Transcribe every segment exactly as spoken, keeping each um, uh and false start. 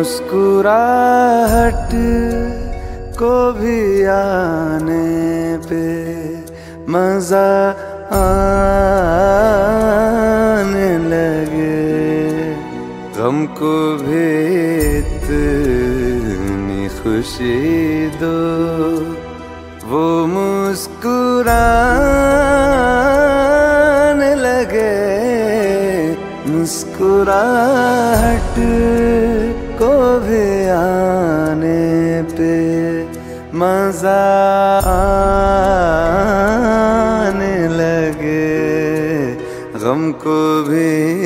मुस्कुराहट को भी आने पे मजा आने लगे, गम को भी इतनी खुशी दो वो मुस्कुराने लगे। मुस्कुराहट को भी आने पे मजा आने लगे, गम को भी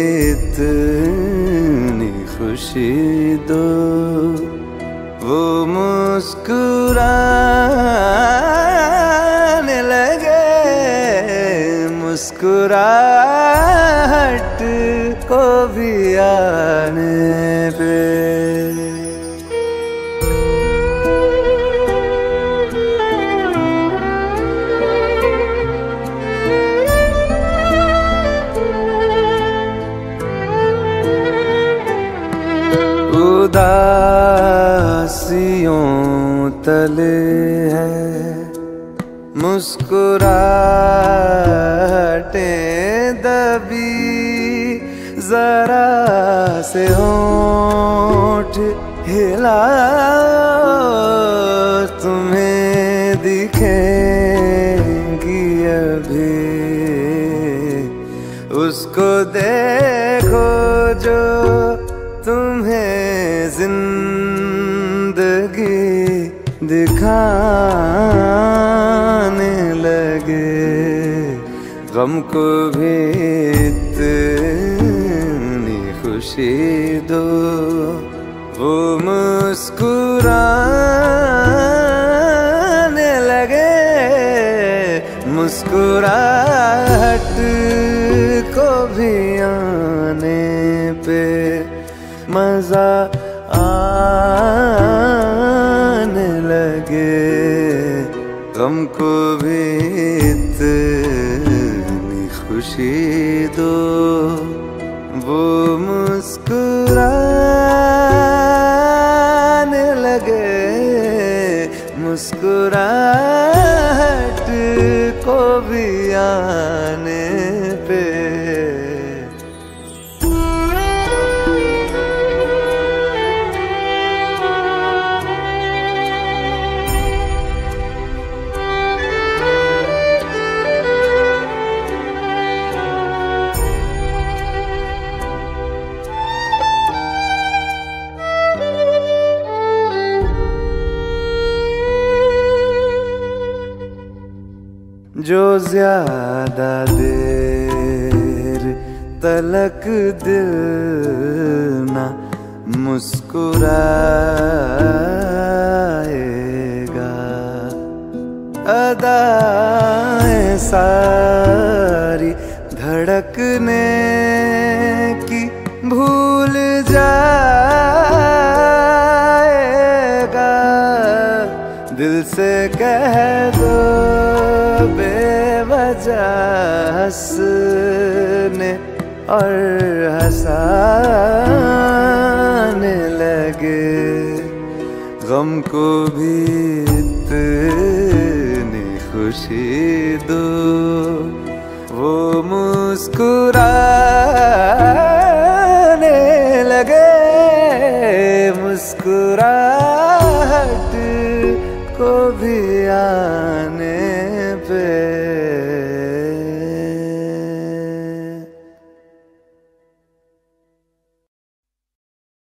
इतनी खुशी दो वो मुस्कुराने लगे। मुस्कुराहट को भी आने पे उदासियों तले है मुस्कुराहटें दबी, जरा से होंठ हिलाओ तुम्हें दिखेंगी अभी। उसको देखो जो तुम्हें जिंदगी दिखाने लगे, गम को भी इतनी खुशी दो वो मुस्कुराने लगे। मुस्कुराहट को भी आने पे मजा आने लगे, गम को भी इतनी खुशी दो वो मुस्कुराने लगे। मुस्कुराहट को भी आने पे जो ज्यादा देर तलक दिल ना मुस्कुराएगा, अदाएं सारी धड़कने की भूल जाएगा। दिल से कह दो बेवजह हंसने और हंसाने लगे, गम को भी इतनी खुशी दो वो मुस्कुराने लगे। मुस्कुराहट को भी आने